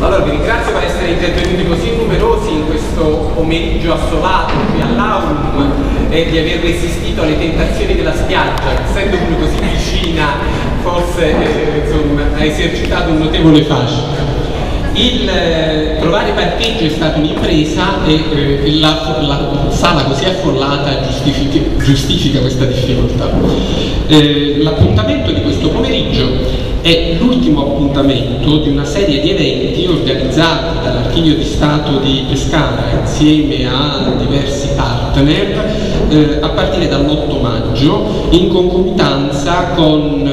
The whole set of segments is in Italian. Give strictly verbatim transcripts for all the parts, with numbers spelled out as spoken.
Allora vi ringrazio per essere intervenuti così numerosi in questo pomeriggio assolato qui all'Aurum e di aver resistito alle tentazioni della spiaggia, essendo qui così vicina, forse eh, insomma, ha esercitato un notevole fascino. Il eh, trovare parcheggio è stata un'impresa e eh, la, la sala così affollata giustifica, giustifica questa difficoltà. Eh, l'appuntamento di questo pomeriggio è l'ultimo appuntamento di una serie di eventi organizzati dall'Archivio di Stato di Pescara insieme a diversi partner eh, a partire dall'otto maggio in concomitanza con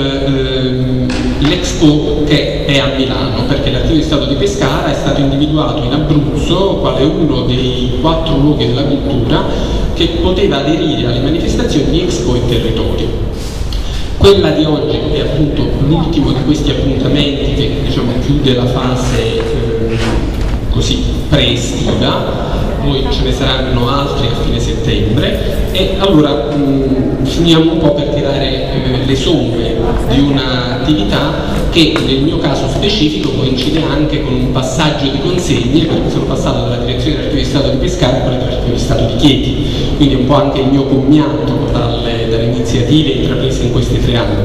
eh, l'Expo che è a Milano, perché l'Archivio di Stato di Pescara è stato individuato in Abruzzo quale uno dei quattro luoghi della cultura che poteva aderire alle manifestazioni di Expo e Territorio. Quella di oggi è appunto l'ultimo di questi appuntamenti che diciamo chiude la fase eh, così pre-estiva, poi ce ne saranno altri a fine settembre e allora mh, finiamo un po' per tirare eh, le somme di un'attività che nel mio caso specifico coincide anche con un passaggio di consegne, perché sono passato dalla direzione dell'Archivio di Stato di Pescara a quella dell'Archivio di Stato di Chieti, quindi un po' anche il mio commiato dalle, dalle iniziative intraprese in questi tre anni.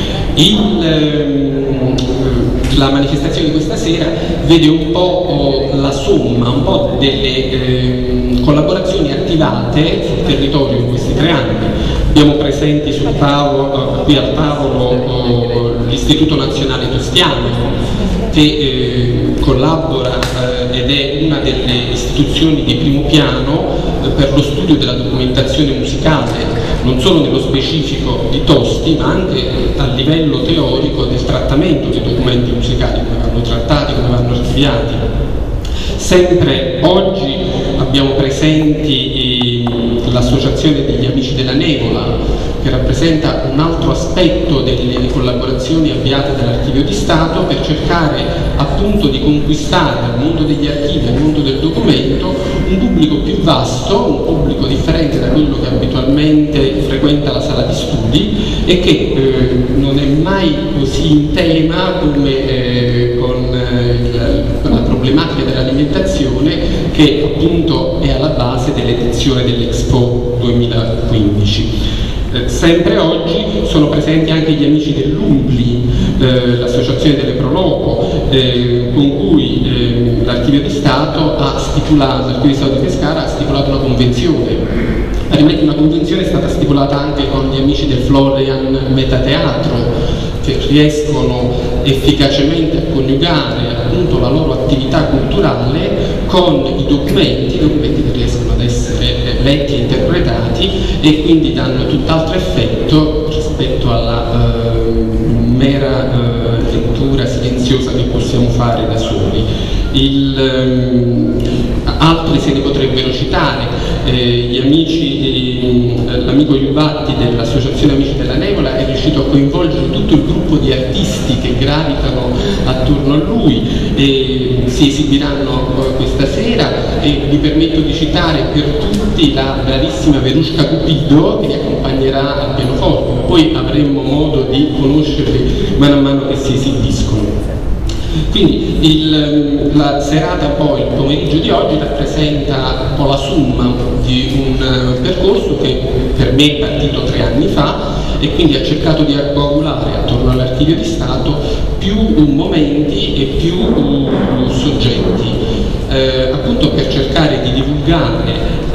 Il, ehm, la manifestazione di questa sera vede un po' la somma, un po' delle ehm, collaborazioni attivate sul territorio in questi tre anni. Abbiamo presenti sul tavolo, qui al tavolo l'Istituto Nazionale Tostiano che eh, collabora eh, ed è una delle istituzioni di primo piano eh, per lo studio della documentazione musicale, non solo nello specifico di Tosti, ma anche a livello teorico del trattamento dei documenti musicali, come vanno trattati, come vanno archiviati. Sempre oggi abbiamo presenti eh, l'Associazione degli Amici della Nevola, che rappresenta un altro aspetto delle collaborazioni avviate dall'Archivio di Stato per cercare appunto di conquistare al mondo degli archivi, al mondo del documento, un pubblico più vasto, un pubblico differente da quello che abitualmente frequenta la sala di studi e che eh, non è mai così in tema come eh, con eh, la, la problematica dell'alimentazione che appunto è alla base dell'edizione dell'Expo duemilaquindici. Eh, sempre oggi sono presenti anche gli amici dell'Umbli, eh, l'associazione delle Proloco, eh, con cui eh, l'Archivio di Stato ha stipulato, l'Archivio di Stato di Pescara ha stipulato una convenzione. Una convenzione è stata stipulata anche con gli amici del Florian Metateatro, che riescono efficacemente a coniugare appunto la loro attività culturale con i documenti, i documenti che riescono ad essere letti e interpretati e quindi danno tutt'altro effetto rispetto alla eh, mera eh, lettura silenziosa che possiamo fare da soli. Il, ehm, altri se ne potrebbero citare, eh, gli amici, eh, l'amico Iuvatti dell'Associazione Amici della Nevola è riuscito a coinvolgere tutto il gruppo di artisti che gravitano attorno a lui e si esibiranno eh, questa sera e vi permetto di citare per tutti la bravissima Verushka Cupido che li accompagnerà al pianoforte, ma poi avremo modo di conoscerli man mano che si esibiscono. Quindi il, la serata poi, il pomeriggio di oggi rappresenta un po' la somma di un uh, percorso che per me è partito tre anni fa e quindi ha cercato di coagulare attorno all'Archivio di Stato più uh, momenti e più uh, soggetti, eh, appunto per cercare di divulgare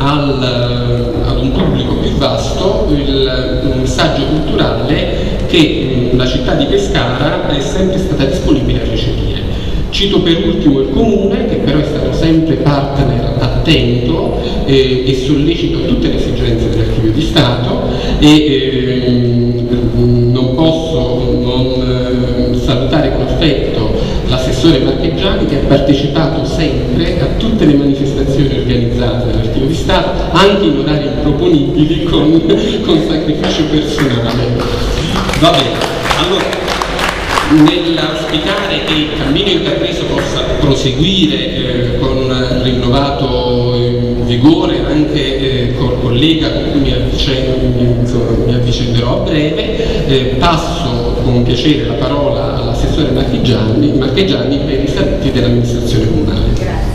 al, uh, ad un pubblico più vasto il, un messaggio culturale che uh, la città di Pescara è sempre stata disponibile a recepire. Cito per ultimo il Comune, che però è stato sempre partner attento eh, e sollecito tutte le esigenze dell'Archivio di Stato e eh, non posso non eh, salutare con affetto l'assessore Marcheggiani che ha partecipato sempre a tutte le manifestazioni organizzate dall'Archivio di Stato, anche in orari improponibili con, con sacrificio personale. Va bene, allora nell'auspicare che il cammino intrapreso possa proseguire eh, con rinnovato eh, vigore, anche eh, col collega con cui mi, avvicendo, mi avvicenderò a breve. Eh, passo con piacere la parola all'assessore Marchigiani, Marchigiani per i saluti dell'amministrazione comunale. Grazie.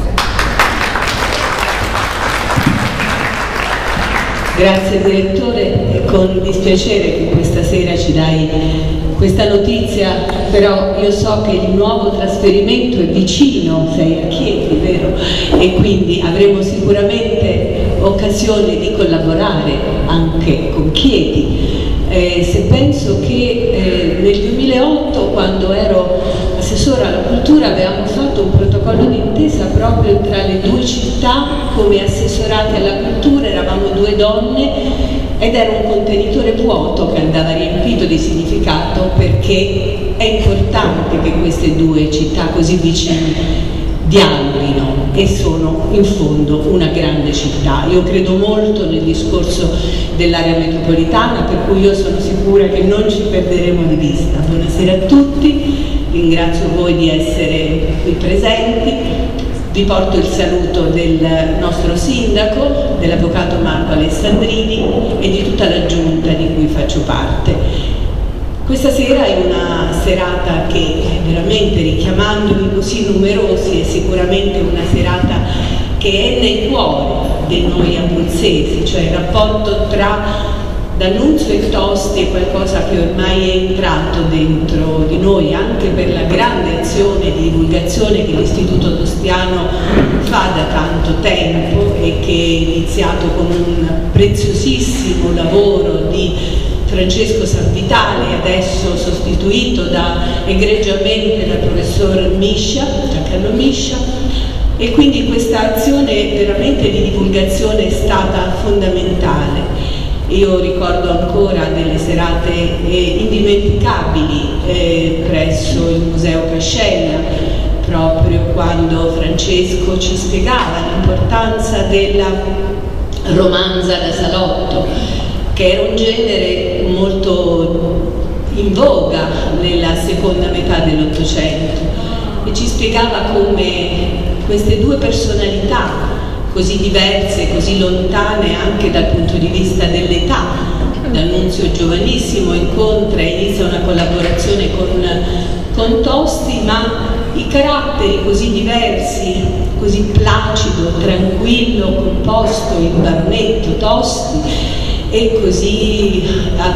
Grazie direttore, è con dispiacere che questa sera ci dai questa notizia, però io so che il nuovo trasferimento è vicino, sei a Chieti, vero? E quindi avremo sicuramente occasione di collaborare anche con Chieti. Eh, se penso che eh, nel duemilaotto, quando ero assessora alla cultura, avevamo fatto un protocollo d'intesa proprio tra le due città come assessorate alla cultura, eravamo due donne ed era un contenitore vuoto che andava riempito di significato, perché è importante che queste due città così vicine dialoghino e sono in fondo una grande città. Io credo molto nel discorso dell'area metropolitana, per cui io sono sicura che non ci perderemo di vista. Buonasera a tutti, ringrazio voi di essere qui presenti, vi porto il saluto del nostro sindaco, dell'avvocato Marco Alessandrini e di tutta la giunta di cui faccio parte. Questa sera è una serata che veramente, richiamandovi così numerosi, è sicuramente una serata che è nel cuore di noi abruzzesi, cioè il rapporto tra D'Annunzio e Tosti è qualcosa che ormai è entrato dentro di noi, anche per la grande azione di divulgazione che l'Istituto Tostiano fa da tanto tempo e che è iniziato con un preziosissimo lavoro di Francesco Sanvitale, adesso sostituito da, egregiamente dal professor Miscia, Giancarlo Miscia, e quindi questa azione veramente di divulgazione è stata fondamentale. Io ricordo ancora delle serate eh, indimenticabili eh, presso il Museo Cascella, proprio quando Francesco ci spiegava l'importanza della romanza da salotto, che era un genere molto in voga nella seconda metà dell'Ottocento, e ci spiegava come queste due personalità così diverse, così lontane anche dal punto di vista dell'età, D'Annunzio giovanissimo incontra e inizia una collaborazione con, con Tosti, ma i caratteri così diversi, così placido, tranquillo, composto, il baronetto Tosti, e così ah,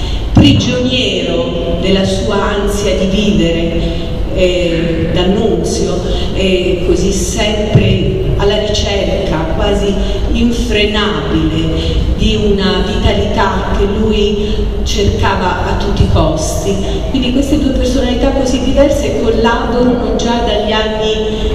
prigioniero della sua ansia di vivere, eh, D'Annunzio, e così sempre alla ricerca quasi infrenabile di una vitalità che lui cercava a tutti i costi. Quindi queste due personalità così diverse collaborano già dagli anni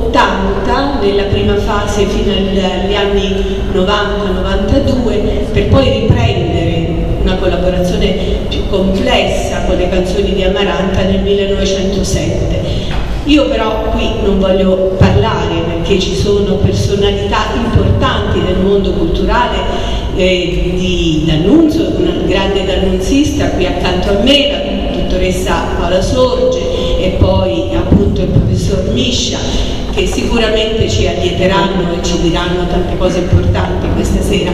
ottanta, nella prima fase fino agli anni novanta novantadue, per poi riprendere una collaborazione più complessa con le canzoni di Amaranta nel millenovecentosette. Io però qui non voglio parlare, perché ci sono personalità importanti del mondo culturale eh, di D'Annunzio, una grande d'annunzista qui accanto a me, la dottoressa Paola Sorge, e poi appunto il professor Miscia, che sicuramente ci allieteranno e ci diranno tante cose importanti questa sera.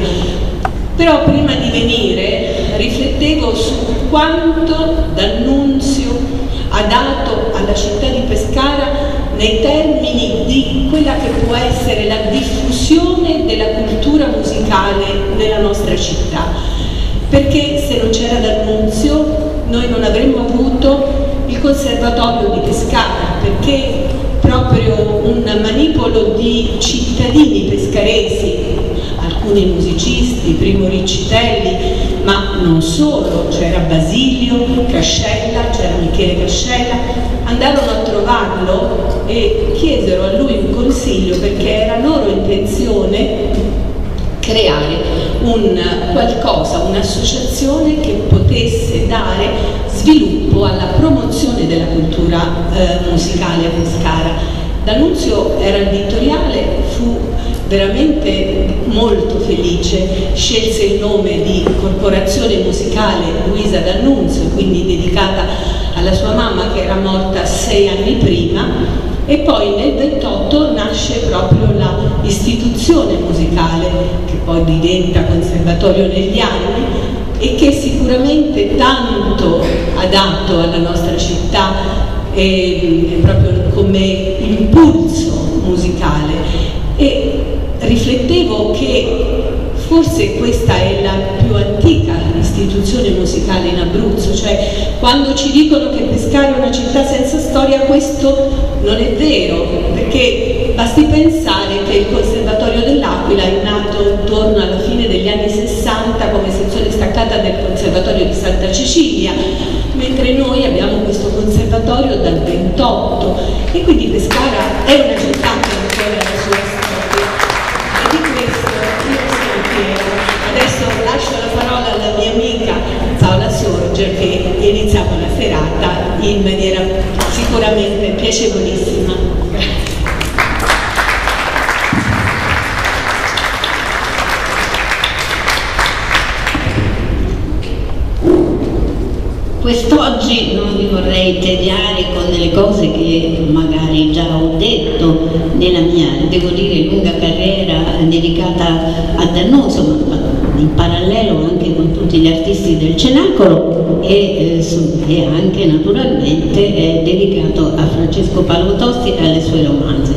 Però prima di venire riflettevo su quanto D'Annunzio ha dato alla città di Pescara nei termini di quella che può essere la diffusione della cultura musicale nella nostra città, perché se non c'era D'Annunzio noi non avremmo avuto il Conservatorio di Pescara, perché proprio un manipolo di cittadini pescaresi, alcuni musicisti, Primo Riccitelli, ma non solo, c'era Basilio Cascella, c'era Michele Cascella, andarono a trovarlo e chiesero a lui un consiglio, perché era loro intenzione creare un qualcosa, un'associazione che potesse dare sviluppo alla promozione della cultura eh, musicale a Pescara. D'Annunzio era il vittoriale, fu veramente molto felice, scelse il nome di Corporazione Musicale Luisa D'Annunzio, quindi dedicata alla sua mamma che era morta sei anni prima, E poi nel ventotto nasce proprio l'istituzione musicale, che poi diventa conservatorio negli anni, e che sicuramente tanto ha dato alla nostra città eh, proprio come impulso musicale. E riflettevo che forse questa è la più antica istituzione musicale in Abruzzo, cioè quando ci dicono che Pescara è una città senza storia, questo non è vero, perché basti pensare che il Conservatorio dell'Aquila è nato intorno alla fine degli anni sessanta come sezione staccata del Conservatorio di Santa Cecilia, mentre noi abbiamo questo conservatorio dal ventotto, e quindi Pescara è una città che ancora la sua storia, e di questo io sono fiera. Adesso lascio la parola alla mia amica Paola Sorger, che iniziamo la serata in maniera sicuramente piacevolissima. Quest'oggi non vi vorrei tediare con delle cose che magari già ho detto nella mia, devo dire, lunga carriera dedicata a D'Annunzio, ma in parallelo anche con tutti gli artisti del Cenacolo, e, eh, e anche naturalmente eh, dedicato a Francesco Paolo Tosti e alle sue romanze.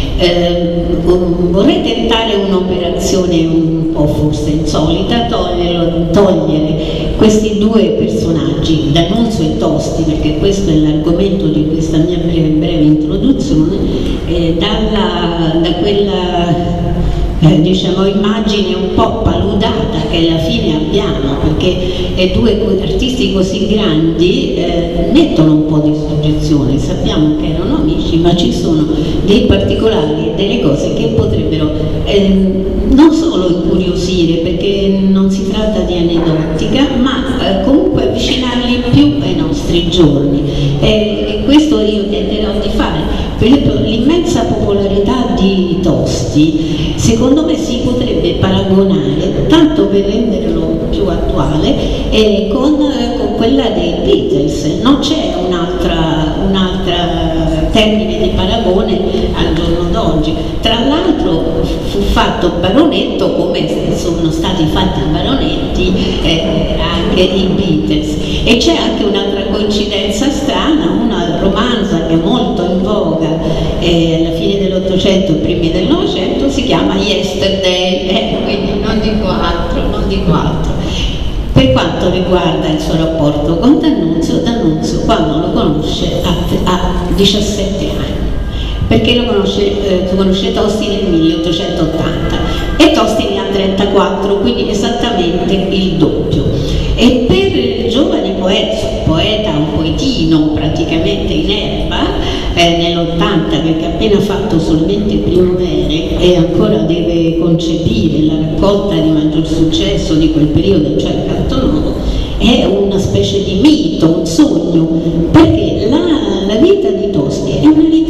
Eh, vorrei tentare un'operazione un po' forse insolita, togliere, togliere questi due personaggi, D'Annunzio e Tosti, perché questo è l'argomento di questa mia breve, breve introduzione, eh, dalla, da quella eh, diciamo, immagine un po' paludata che alla fine abbiamo, perché eh, due artisti così grandi eh, mettono un po' di soggezione. Sappiamo che erano amici, ma ci sono dei particolari e delle cose che potrebbero eh, non solo incuriosire, perché non si tratta di aneddotica, ma eh, comunque avvicinarli più ai nostri giorni, e, e questo io tenterò di fare. Per esempio, l'immensa popolarità di Tosti secondo me si potrebbe paragonare, tanto per renderlo più attuale, eh, con, eh, con quella dei Beatles. Non c'è un'altra un'altra termine di paragone al giorno d'oggi. Tra l'altro fu fatto baronetto come sono stati fatti i baronetti eh, anche i Beatles. E c'è anche un'altra coincidenza strana, una romanza che è molto in voga eh, alla fine dell'Ottocento e primi del Novecento, si chiama Yesterday, eh, quindi non dico altro, non dico altro. Per quanto riguarda il suo rapporto con D'Annunzio, D'Annunzio quando lo conosce ha diciassette anni, perché lo conosce, eh, conosce Tosti nel milleottocentottanta e Tosti ne ha trentaquattro, quindi esattamente il doppio. E per il giovane poeta, poeta un poetino praticamente in erba, eh, nell'ottanta, perché ha appena fatto solamente Primavere e ancora deve concepire la raccolta di maggior successo di quel periodo, cioè il Canto Nuovo, è una specie di mito, un sogno, perché la, la vita di Tosti è una vita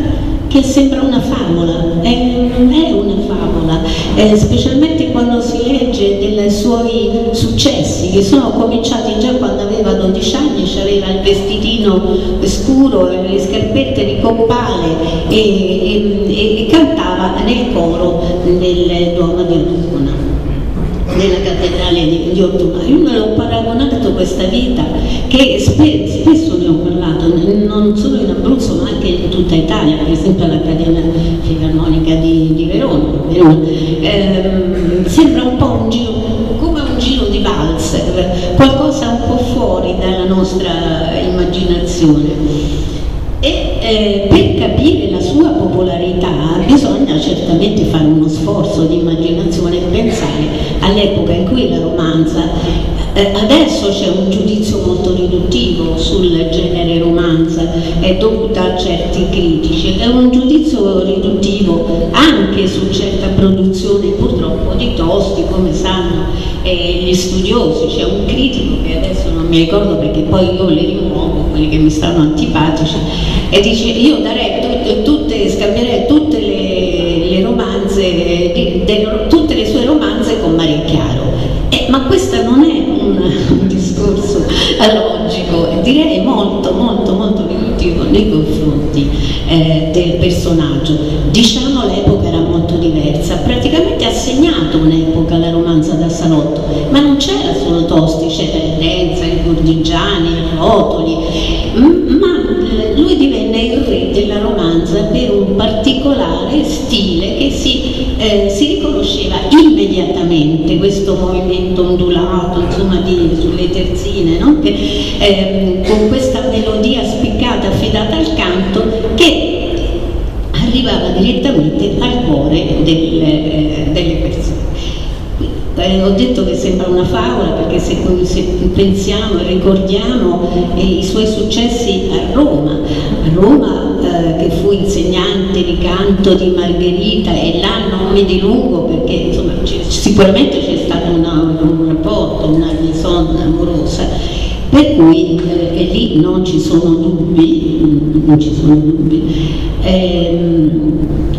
che sembra una favola, è, non è una favola, eh, specialmente quando si legge dei suoi successi, che sono cominciati già quando aveva dodici anni, aveva il vestitino scuro, le scarpette di coppale e, e, e cantava nel coro del Duomo di Ortona, nella cattedrale di, di Ortona. Io me l'ho paragonato questa vita, che spe, spesso ne ho parlato, non solo in Abruzzo ma anche in tutta Italia, per esempio all'Accademia Filarmonica di, di Verona. Verona. Eh, sembra un po' un giro, come un giro di valzer, qualcosa un po' fuori dalla nostra immaginazione. E eh, per capire la sua popolarità bisogna certamente fare uno sforzo di immaginazione e pensare all'epoca in cui la romanza, eh, adesso c'è un giudizio molto riduttivo sul genere romanza, è dovuta a certi critici, è un giudizio riduttivo anche su certa produzione purtroppo di Tosti, come sanno eh, gli studiosi. C'è un critico che adesso non mi ricordo perché poi io le rimuovo, quelli che mi stanno antipatici, e dice: io darei tutte, tutte scambierei tutte le, le romanze, de, de, tutte le sue romanze con Maria Chiaro. Eh, ma questo non è un, un discorso logico, direi molto molto molto riduttivo nei confronti eh, del, personaggio. Diciamo l'epoca era molto diversa, praticamente ha segnato un'epoca la romanza da salotto, ma non c'era solo Tosti, c'era Renza, il Gordigiani, il Rotoli, ma lui divenne il re della romanza per un particolare stile che si, eh, si riconosceva immediatamente, questo movimento ondulato, insomma, di, sulle terzine, no? Che, eh, con questa melodia spiccata affidata al canto che arrivava direttamente al cuore del, eh, delle persone. Eh, ho detto che sembra una favola perché se, se pensiamo e ricordiamo eh, i suoi successi a Roma, a Roma eh, che fu insegnante di canto di Margherita, e là non mi dilungo perché insomma, sicuramente c'è stato una, un rapporto, una liaison amorosa, per cui eh, e lì non ci sono dubbi, non ci sono dubbi. Ehm,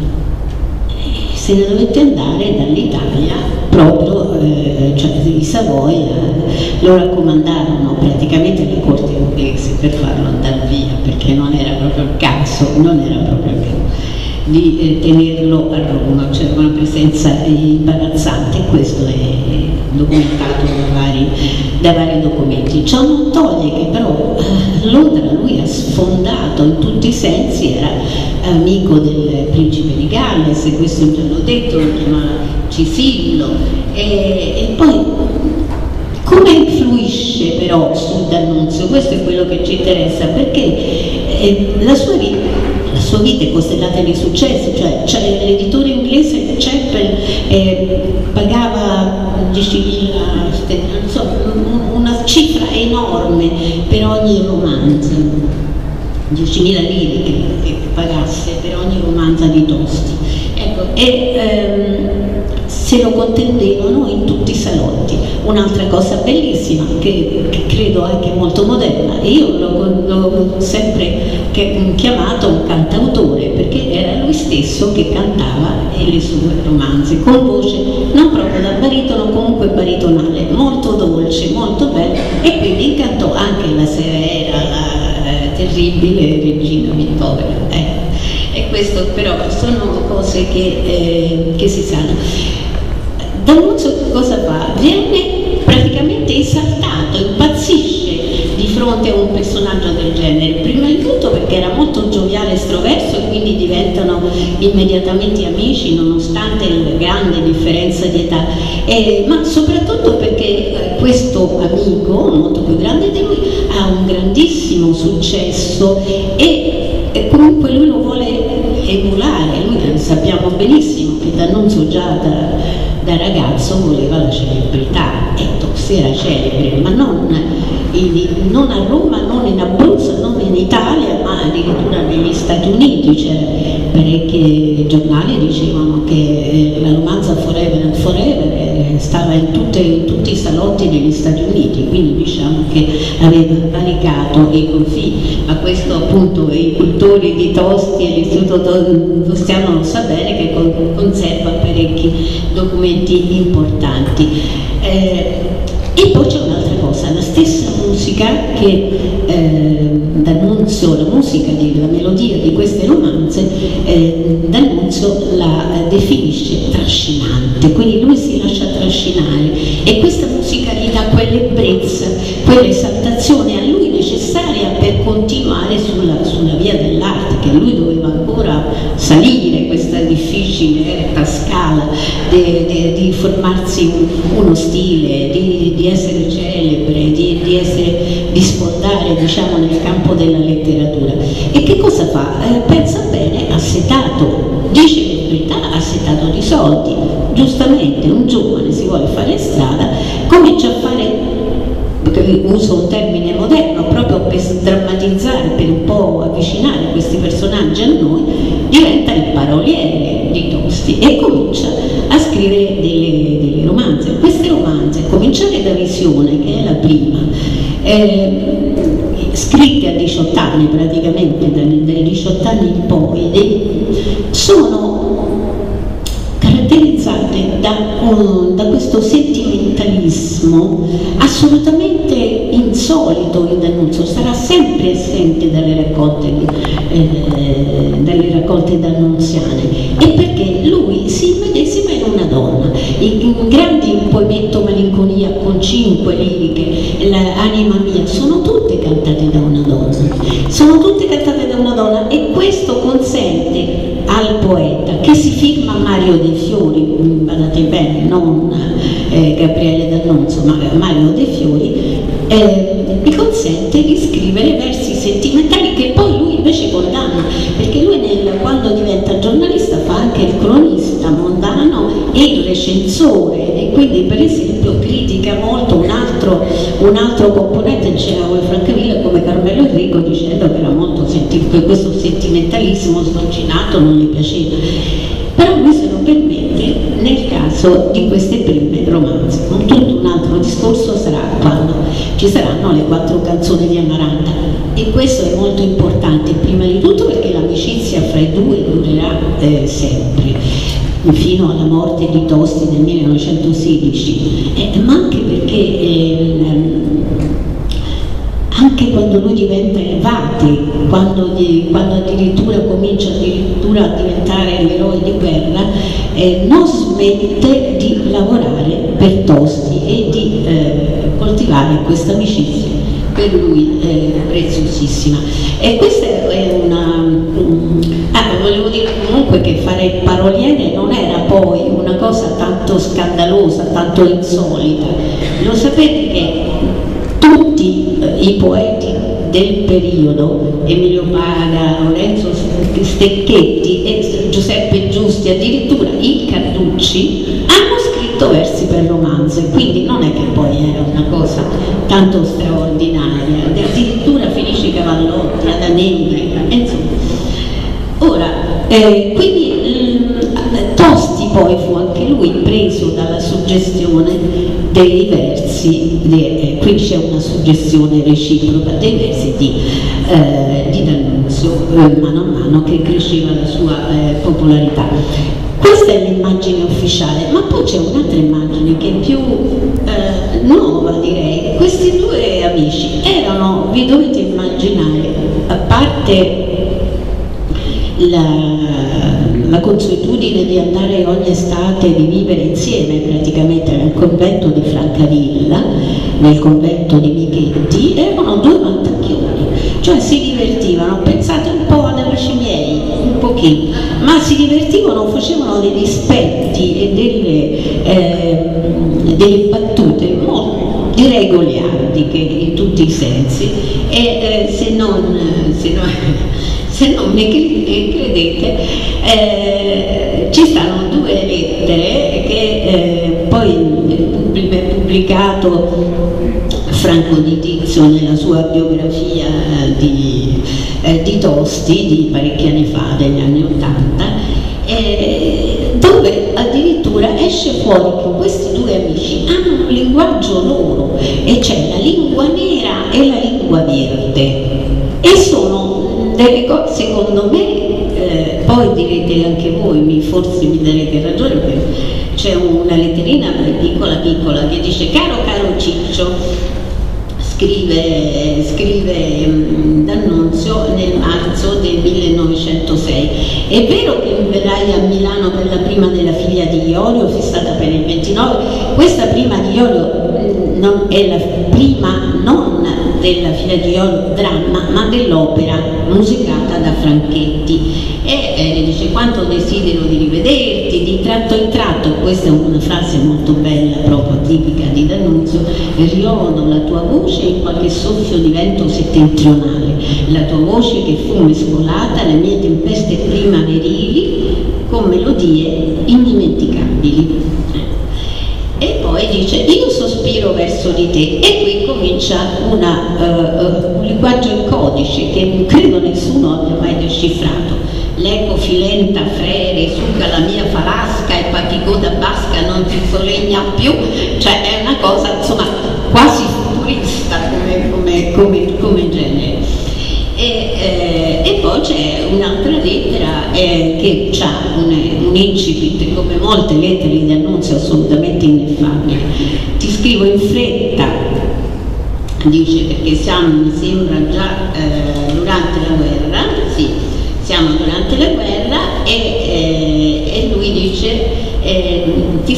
se ne dovette andare dall'Italia proprio, eh, cioè i Savoia lo raccomandarono praticamente alle corti inglesi per farlo andare via, perché non era proprio il caso, non era proprio il caso di eh, tenerlo a Roma, c'era una presenza imbarazzante, e questo è documentato da vari, da vari documenti. Ciò non toglie che però a Londra lui ha sfondato in tutti i sensi, era amico del principe di Galles, e questo già l'ho detto, lo chiamava Cisillo, e, e poi come influisce però su D'Annunzio? Questo è quello che ci interessa, perché eh, la sua vita La sua vita è costellata di successi, cioè, cioè l'editore inglese Chappell eh, pagava diecimila, insomma, una cifra enorme per ogni romanzo, diecimila lire che, che pagasse per ogni romanza di Tosti. Ecco, e ehm, se lo contendevano in tutti i salotti. Un'altra cosa bellissima, che, che credo anche molto moderna, e io l'ho sempre chiamato un cantautore, perché era lui stesso che cantava le sue romanze, con voce non proprio da baritono, comunque baritonale, molto dolce, molto bella, e quindi cantò anche la severa, la eh, terribile Regina Vittoria. Eh. E questo però sono cose che, eh, che si sanno. D'Annunzio cosa fa? Viene praticamente esaltato, impazzisce di fronte a un personaggio del genere, prima di tutto perché era molto gioviale e estroverso, e quindi diventano immediatamente amici nonostante la grande differenza di età, eh, ma soprattutto perché eh, questo amico, molto più grande di lui, ha un grandissimo successo, e, e comunque lui lo vuole emulare. Lui sappiamo benissimo che D'Annunzio già da da ragazzo voleva la celebrità, e Tosti era celebre, ma non, in, non a Roma, non in Abruzzo, non in Italia, ma addirittura negli Stati Uniti. C'era parecchi giornali dicevano che la romanza Forever and Forever stava in, tutte, in tutti i salotti degli Stati Uniti, quindi diciamo che aveva varicato i confini. Ma questo appunto i cultori di Tosti e l'Istituto Tostiano lo sa bene, che conserva parecchi documenti importanti. Eh, e poi c'è un'altra cosa, la stessa musica che eh, D'Annunzio, la musica, di, la melodia di queste romanze, eh, D'Annunzio la eh, definisce trascinante, quindi lui si lascia trascinare, e questa musica gli dà quell'ebbrezza, quell'esaltazione a lui necessaria per continuare sulla, sulla via dell'arte, che lui doveva ancora salire questa difficile erta scala de, de, di formarsi un, uno stile, di, di essere celebre, di, di, essere, di sfondare, diciamo, nel campo della letteratura. E che cosa fa? Eh, pensa bene, assetato di celebrità, assetato di soldi. Giustamente un giovane si vuole fare strada, comincia a fare, uso un termine moderno proprio per drammatizzare, per un po' avvicinare questi personaggi a noi, diventa il paroliere di Tosti e comincia a scrivere delle, delle romanze. Queste romanze, a cominciare da Visione, che è la prima, eh, scritte a diciotto anni praticamente, dai, dai diciotto anni in poi, dei, sono caratterizzate da, um, da questo sentimentalismo assolutamente insolito in D'Annunzio. Sarà sempre assente dalle raccolte, eh, dalle raccolte D'Annunzio. d'annunziane, e perché lui si medesima in una donna. I grandi poemetto Malinconia con cinque liriche, l'Anima mia, sono tutte cantate da una donna, sono tutte cantate da una donna, e questo consente al poeta, che si firma Mario De Fiori, badate bene, non eh, Gabriele D'Annunzio, ma Mario De Fiori, eh, gli consente di scrivere versi sentimentali che poi lui invece condanna, perché lui nel, quando diventa giornalista fa anche il cronista mondano e il recensore, e quindi per esempio critica molto un altro, un altro componente del Cenacolo di Francavilla come Carmelo Enrico, dicendo che era molto senti che questo sentimentalismo sdolcinato non gli piaceva. Però lui se lo permette nel caso di queste prime romanze. Un tutto un altro discorso sarà quando ci saranno le quattro canzoni di Amaranta, e questo è molto importante, prima di tutto perché l'amicizia fra i due durerà eh, sempre, fino alla morte di Tosti nel millenovecentosedici, eh, ma anche perché eh, anche quando lui diventa Evati, quando, quando addirittura comincia addirittura a diventare l'eroe di guerra, eh, non smette di lavorare per Tosti e di eh, coltivare questa amicizia per lui eh, preziosissima. E questa è una... Um, ah, volevo dire comunque che fare paroliere non era poi una cosa tanto scandalosa, tanto insolita. Lo sapete che tutti eh, i poeti del periodo, Emilio Paga, Lorenzo Stecchetti e Giuseppe Giusti, addirittura i Carducci, hanno scritto versi per romanze, quindi non è che poi era una cosa tanto straordinaria, addirittura Felice Cavallotti, Adanelli, insomma. Ora, eh, quindi mh, Tosti poi fu anche lui preso dalla suggestione dei versi, de, eh, qui c'è una suggestione reciproca dei versi di, eh, di D'Annunzio, eh, mano a mano che cresceva la sua eh, popolarità. Questa è l'immagine ufficiale, ma poi c'è un'altra immagine che è più eh, nuova, direi. Questi due amici erano, vi dovete immaginare, a parte la, la consuetudine di andare ogni estate, di vivere insieme praticamente nel convento di Francavilla, nel convento di Michetti, erano due vantacchioni, cioè si divertivano, pensate un po' ad Amici miei, un pochino, ma si divertivano, facevano dei dispetti e delle, eh, delle battute molto, direi goliardiche in tutti i sensi, e eh, se non, se non se non mi credete, eh, ci stanno due lettere che eh, poi è pubblicato Franco Di Tizio nella sua biografia di, eh, di Tosti di parecchi anni fa, degli anni Ottanta, eh, dove addirittura esce fuori che questi due amici hanno un linguaggio loro, e c'è la lingua nera e la lingua verde, e sono delle cose, secondo me, eh, poi direte anche voi, mi, forse mi darete ragione, perché c'è una letterina piccola piccola che dice: caro caro Ciccio, scrive, scrive um, D'Annunzio nel marzo del millenovecentosei, è vero che verrai a Milano per la prima della figlia di Iorio fissata per il ventinove? Questa prima di Iorio non è la prima, non della figlia di Iorio dramma, ma dell'opera musicata da Franchetti, e eh, dice: quanto desidero di rivederti di tratto in tratto, questa è una frase molto bella, proprio tipica di D'Annunzio, riodo la tua voce in qualche soffio di vento settentrionale, la tua voce che fu mescolata alle mie tempeste primaverili con melodie indimenticabili. E poi dice: io sospiro verso di te, e qui comincia una, uh, uh, un linguaggio in codice che credo nessuno abbia mai decifrato. L'eco filenta frere suga la mia falasca e paticoda basca non ti solegna più, cioè è una cosa insomma quasi futurista come, come, come, come genere. E, eh, e poi c'è un'altra lettera eh, che ha un, un incipit, come molte lettere di D'Annunzio, assolutamente ineffabili. Ti scrivo in fretta, dice, perché siamo, mi sembra già eh, durante la guerra, sì, siamo durante la guerra, e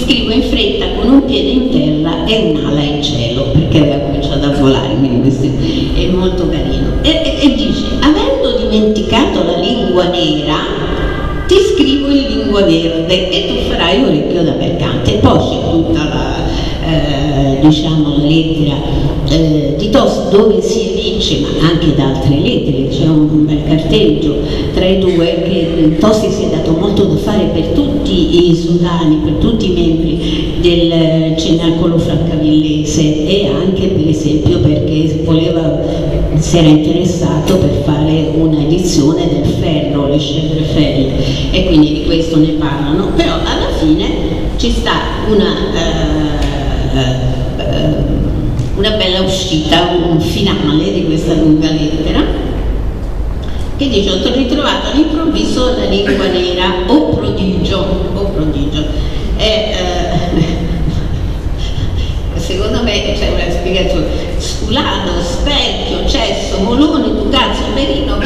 scrivo in fretta con un piede in terra e un'ala in cielo, perché aveva cominciato a volare, quindi questo è molto carino. E, e, e dice, avendo dimenticato la lingua nera, ti scrivo in lingua verde e tu farai orecchio da mercante. E poi c'è tutta la, eh, diciamo, la lettera eh, di Tosti dove si evince, ma anche da altre lettere, c'è un bel carteggio tra i due che Tosti si è dato molto da fare per tutti i sodani, per tutti i membri del cenacolo francavillese, e anche per esempio perché voleva, si era interessato per fare una edizione del Ferro, le Chèvrefeuille, e quindi di questo ne parlano. Però alla fine ci sta una, uh, uh, una bella uscita, un finale di questa lunga lettera che dice: ho ritrovato all'improvviso la lingua nera, o prodigio, o prodigio. E, uh, secondo me c'è una spiegazione: Sculano, Specchio, Cesso, Molone, Ducazio, Merino.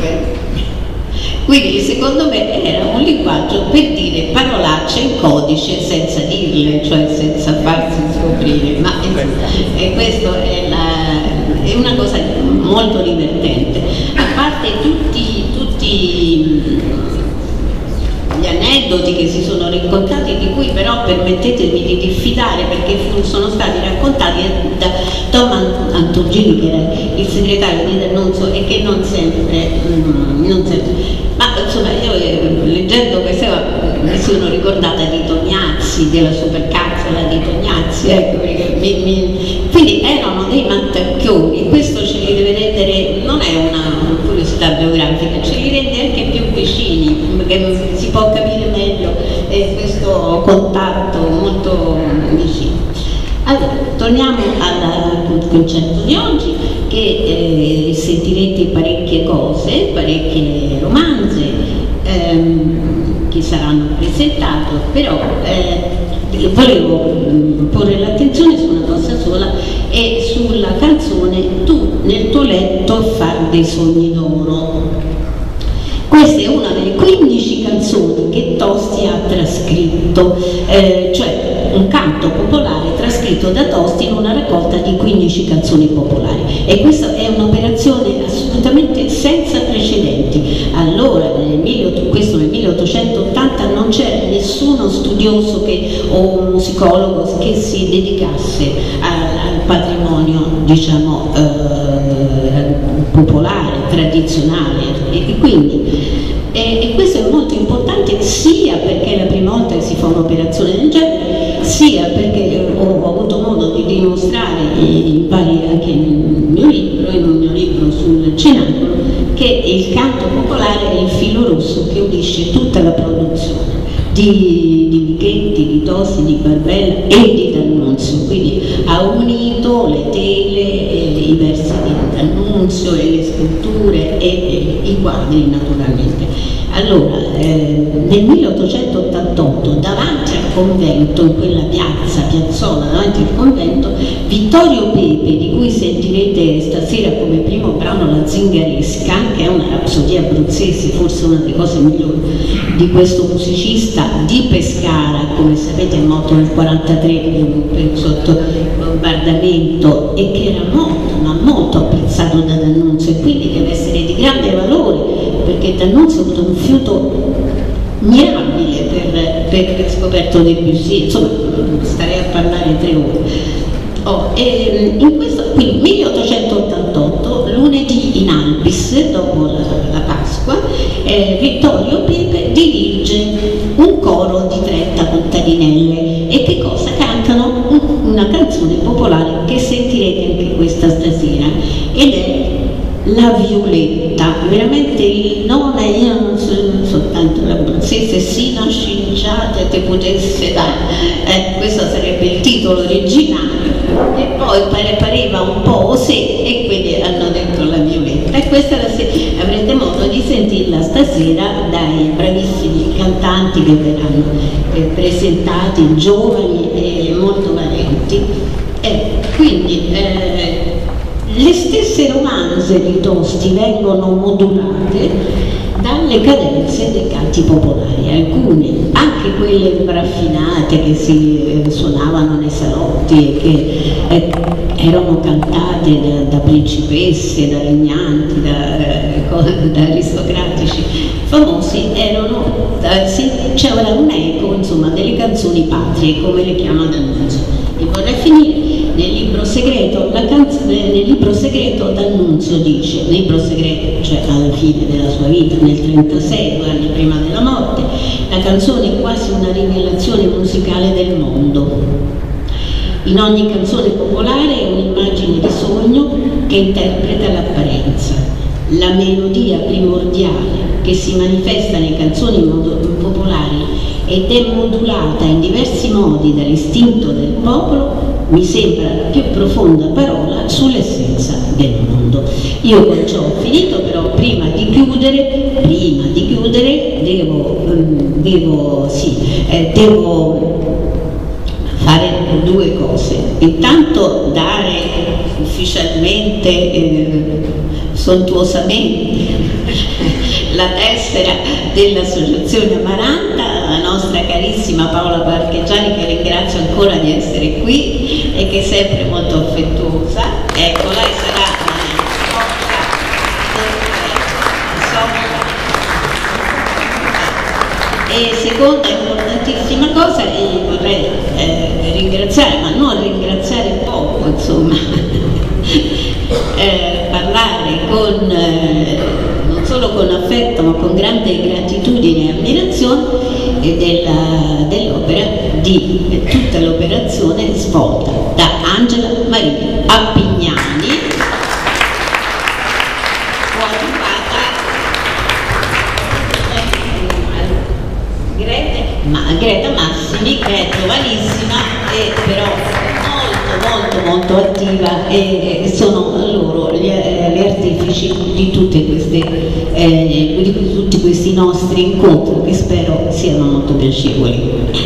Quindi secondo me era un linguaggio per dire parolacce in codice senza dirle, cioè senza farsi scoprire, ma e questo è, la, è una cosa molto divertente, a parte tutti, tutti gli aneddoti che si sono raccontati, di cui però permettetemi di diffidare perché sono stati raccontati da Tom Anturgini, che era il segretario di D'Annunzio, e che non sempre, non sempre ma insomma io eh, leggendo questa mi sono ricordata di Tognazzi, della supercazzola di Tognazzi, ecco, perché mi, mi... quindi erano dei mattacchioni, e questo ce li deve rendere, non è una curiosità biografica, ce li rende anche più vicini, perché si può capire meglio eh, questo contatto molto vicino. Allora, torniamo al concerto di oggi, che eh, sentirete parecchie cose, parecchie romanze ehm, che saranno presentate, però eh, volevo porre l'attenzione su una cosa sola, e sulla canzone Tu nel tuo letto far dei sogni d'oro. Questa è una delle quindici canzoni che Tosti ha trascritto, eh, cioè un canto popolare trascritto da Tosti in una raccolta di quindici canzoni popolari, e questa è un'operazione assolutamente senza precedenti. Allora, nel, questo nel milleottocentottanta, non c'era nessuno studioso che, o musicologo che si dedicasse al, al patrimonio, diciamo, eh, popolare, tradizionale, e, e quindi E, e questo è molto importante, sia perché è la prima volta che si fa un'operazione del genere, sia perché ho, ho avuto modo di dimostrare in vari, anche nel mio libro, in un mio libro sul cenacolo, che il canto popolare è il filo rosso che unisce tutta la produzione di, di Ligeti, di Tosti, di Barbella e di D'Annunzio, quindi ha unito le tele, e i versi di D'Annunzio e le scritture e, e i quadri naturalmente. Allora, eh, nel milleottocentottantotto, davanti al convento, in quella piazza, piazzola davanti al convento, Vittorio Pepe, di cui sentirete stasera come primo brano la Zingaresca, che è una rapsodia abruzzese, forse una delle cose migliori di questo musicista di Pescara, come sapete è morto nel quarantatré sotto bombardamento, e che era molto, ma molto apprezzato da D'Annunzio, e quindi deve essere di grande valore, perché D'Annunzio ha avuto un fiuto mirabile per, per aver scoperto Debussy, insomma starei a parlare tre ore. Oh, e in questo, quindi milleottocentottantotto, lunedì in Albis, dopo la, la Pasqua, eh, Vittorio Pepe dirige un coro di trenta contadinelle, e che cosa cantano? Una canzone popolare che sentirete anche questa stasera, ed è La Violetta. Veramente il nome, io non sono soltanto l'abruzzese, sino a scinciate te potesse dare, eh, questo sarebbe il titolo originale, e poi pare, pareva un po' osè, e quindi hanno detto La Violetta, e questa la avrete modo di sentirla stasera dai bravissimi cantanti che verranno eh, presentati, giovani e molto valenti. Eh, quindi eh, le stesse romanze di Tosti vengono modulate dalle cadenze dei canti popolari, alcune, anche quelle raffinate che si eh, suonavano nei salotti e che eh, erano cantate da, da principesse, da regnanti, da, eh, da aristocratici famosi, erano, eh, sì, c'era un eco, insomma, delle canzoni patrie, come le chiama D'Annunzio. E vorrei finire nel libro segreto, la canzone, nel libro segreto D'Annunzio dice, nel libro segreto, cioè alla fine della sua vita, nel trentasei, due anni prima della morte, la canzone è quasi una rivelazione musicale del mondo. In ogni canzone popolare è un'immagine di sogno che interpreta l'apparenza. La melodia primordiale che si manifesta nelle canzoni popolari ed è modulata in diversi modi dall'istinto del popolo, mi sembra la più profonda parola sull'essenza del mondo. Io con ciò ho finito, però prima di chiudere, prima di chiudere devo, devo, sì, eh, devo fare due cose. Intanto dare ufficialmente, eh, sontuosamente, la tessera dell'Associazione Amaranta alla nostra carissima Paola Parcheggiani, che ringrazio ancora di essere qui e che è sempre molto affettuosa. Eccola, e sarà e seconda importantissima cosa, e vorrei eh, ringraziare, ma non ringraziare poco, insomma, eh, parlare con eh, non solo con affetto ma con grande gratitudine e ammirazione della, dell'opera di tutta l'operazione svolta da Angela Maria Appignani, coadiuvata Greta, ma, Greta Massimi, che è giovanissima e però molto molto molto attiva, e, e sono loro gli, gli artefici di tutte queste eh, di tutti questi nostri incontri, che spero siano molto piacevoli.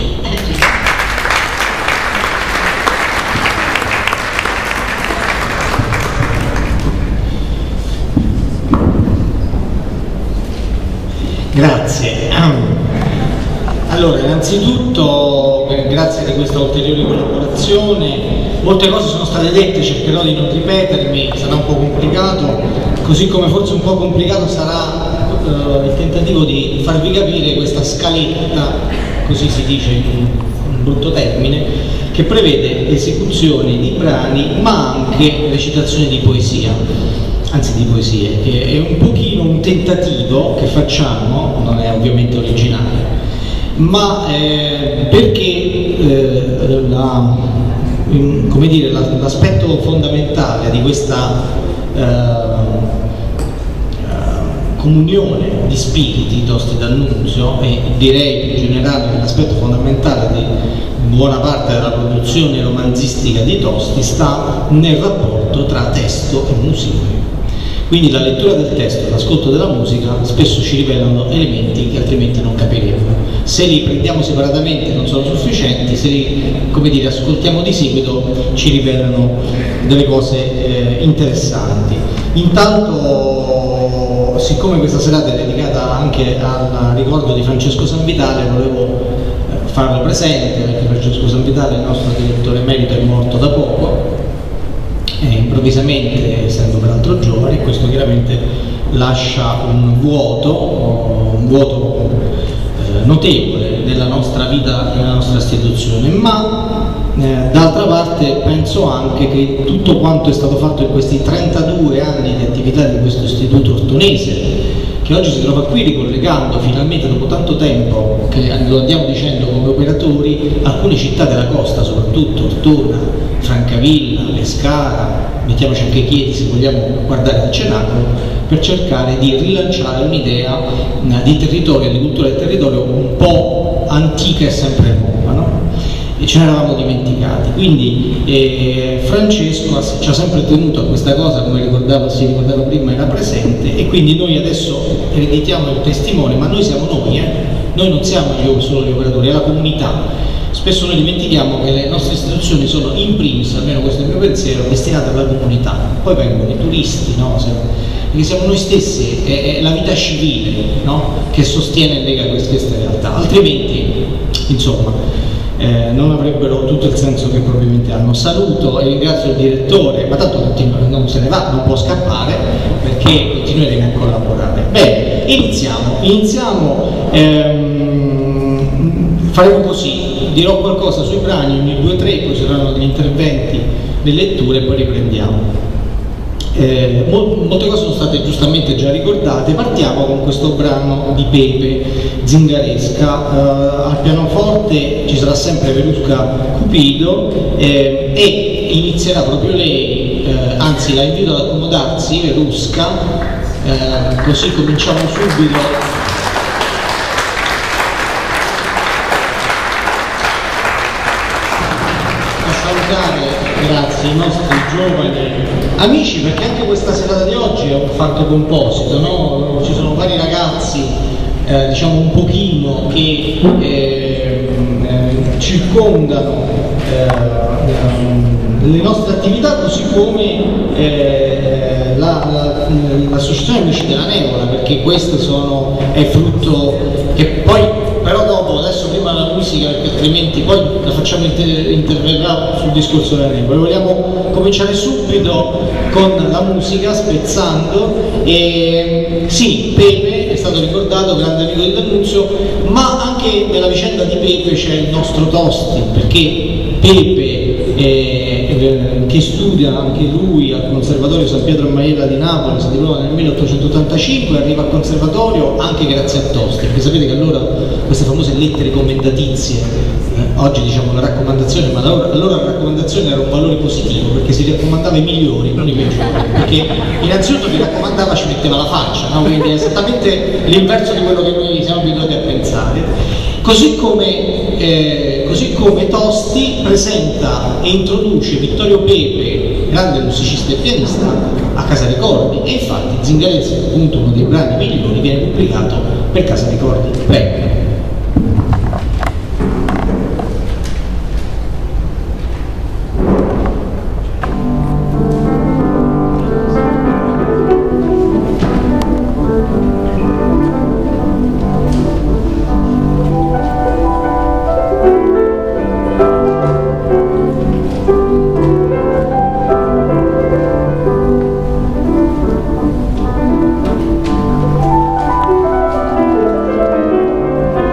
Grazie. Allora, innanzitutto grazie di questa ulteriore collaborazione. Molte cose sono state dette, cercherò di non ripetermi, sarà un po' complicato, così come forse un po' complicato sarà uh, il tentativo di farvi capire questa scaletta, così si dice in un brutto termine, che prevede esecuzioni di brani ma anche recitazioni di poesia, anzi di poesie. È un pochino un tentativo che facciamo, non è ovviamente originale, ma eh, perché eh, la, come dire, la, l'aspetto fondamentale di questa eh, comunione di spiriti Tosti D'Annunzio, e direi in generale l'aspetto fondamentale di buona parte della produzione romanzistica di Tosti, sta nel rapporto tra testo e musica. Quindi la lettura del testo e l'ascolto della musica spesso ci rivelano elementi che altrimenti non capiremmo. Se li prendiamo separatamente non sono sufficienti, se li, come dire, ascoltiamo di seguito ci rivelano delle cose eh, interessanti. Intanto, siccome questa serata è dedicata anche al ricordo di Francesco Sanvitale, volevo eh, farlo presente, perché Francesco Sanvitale, il nostro direttore emerito, è morto da poco, Eh, improvvisamente, essendo peraltro giovane, e questo chiaramente lascia un vuoto, un vuoto eh, notevole nella nostra vita, nella nostra istituzione, ma eh, d'altra parte penso anche che tutto quanto è stato fatto in questi trentadue anni di attività di questo istituto ortonese, che oggi si trova qui ricollegando finalmente dopo tanto tempo, che lo andiamo dicendo come operatori, alcune città della costa, soprattutto Ortona, Francavilla, Pescara, mettiamoci anche Chieti se vogliamo guardare al cenacolo, per cercare di rilanciare un'idea di territorio, di cultura del territorio un po' antica e sempre nuova, no? E ce ne eravamo dimenticati. Quindi eh, Francesco ci ha sempre tenuto a questa cosa, come ricordava, si ricordava prima, era presente, e quindi noi adesso ereditiamo il testimone, ma noi siamo noi, eh? Noi non siamo solo gli operatori, è la comunità. spesso noi dimentichiamo che le nostre istituzioni sono in primis, almeno questo è il mio pensiero, destinate alla comunità, poi vengono i turisti, no? Perché siamo noi stessi, è, è la vita civile, no? Che sostiene e lega queste, queste realtà, altrimenti insomma eh, non avrebbero tutto il senso che probabilmente hanno. Saluto e ringrazio il direttore, ma tanto continua, non se ne va, non può scappare perché continueremo a collaborare. Bene, iniziamo, iniziamo ehm, faremo così, dirò qualcosa sui brani, ogni due o tre, poi saranno degli interventi, delle letture e poi riprendiamo. Eh, molte cose sono state giustamente già ricordate. Partiamo con questo brano di Pepe, Zingaresca. Eh, al pianoforte ci sarà sempre Verusca Cupido eh, e inizierà proprio lei, eh, anzi la invito ad accomodarsi, Verusca, eh, così cominciamo subito. A salutare, grazie, i nostri giovani amici, perché anche questa serata di oggi è un fatto composito, no? Ci sono vari ragazzi, eh, diciamo un pochino, che eh, eh, circondano eh, le nostre attività, così come eh, l'associazione la, Amici della Nevola, perché questo sono, è frutto che poi però dopo, adesso prima la musica, perché altrimenti poi la facciamo inter interverrà sul discorso della Nevola. Vogliamo cominciare subito con la musica, spezzando. E sì, Pepe è stato ricordato, grande amico di D'Annunzio, ma anche nella vicenda di Pepe c'è il nostro Tosti, perché Pepe eh, che studia anche lui al Conservatorio San Pietro e Maiella di Napoli, si diploma nel milleottocentottantacinque, arriva al conservatorio anche grazie a Tosti, perché sapete che allora queste famose lettere commendatizie, eh, oggi diciamo la raccomandazione, ma allora, allora la raccomandazione era un valore positivo, perché si raccomandava i migliori, non i peggiori, perché innanzitutto chi raccomandava ci metteva la faccia, no? Quindi è esattamente l'inverso di quello che noi siamo abituati a pensare. Così come, eh, così come Tosti presenta e introduce Vittorio Pepe, grande musicista e pianista, a Casa Ricordi, e infatti Zingaresca, appunto uno dei brani migliori, viene pubblicato per Casa Ricordi. Prego. Thank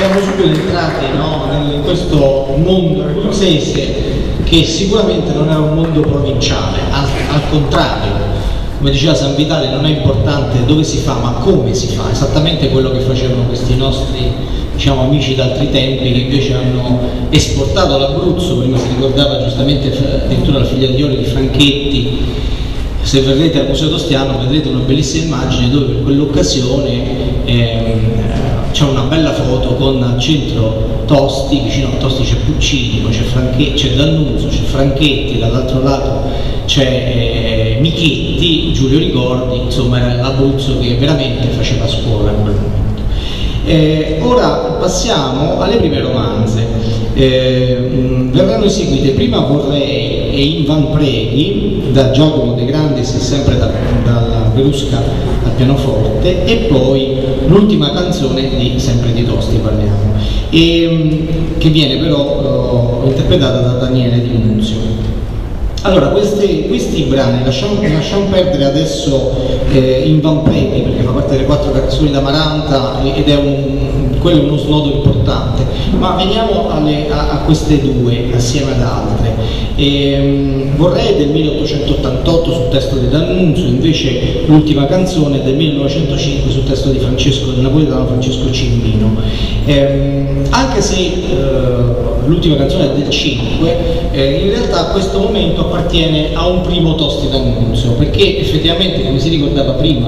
siamo subito entrati, no, in questo mondo abruzzese che sicuramente non è un mondo provinciale, al, al contrario, come diceva San Vitale, non è importante dove si fa ma come si fa, esattamente quello che facevano questi nostri, diciamo, amici d'altri tempi, che invece hanno esportato l'Abruzzo. Prima si ricordava giustamente addirittura la figliaioli di Franchetti. Se verrete al Museo Tostiano vedrete una bellissima immagine dove per quell'occasione ehm, c'è una bella foto con al centro Tosti, vicino a Tosti c'è Puccini, poi c'è, Franche- c'è D'Annunzio, c'è Franchetti, dall'altro lato c'è eh, Michetti, Giulio Ricordi, insomma era l'Abruzzo che veramente faceva scuola in quel momento. Eh, ora passiamo alle prime romanze. Eh, mh, verranno eseguite Prima Vorrei e In Van Preghi da Giacomo De Grandis, sempre da, dalla Verusca al pianoforte, e poi l'ultima canzone di sempre di Tosti parliamo, e, mh, che viene però uh, interpretata da Daniele Di Nunzio. Allora, questi, questi brani lasciamo, lasciamo perdere adesso eh, In Van Preghi, perché fa parte delle quattro canzoni d'Amaranta ed è un, quello è uno snodo importante, ma veniamo alle, a, a queste due assieme ad altre. E, Vorrei del milleottocentottantotto sul testo di D'Annunzio, invece l'ultima canzone del millenovecentocinque sul testo di Francesco, del napoletano Francesco Cimbino. E, anche se eh, l'ultima canzone è del cinque, eh, in realtà a questo momento appartiene a un primo Tosti D'Annunzio, perché effettivamente, come si ricordava prima,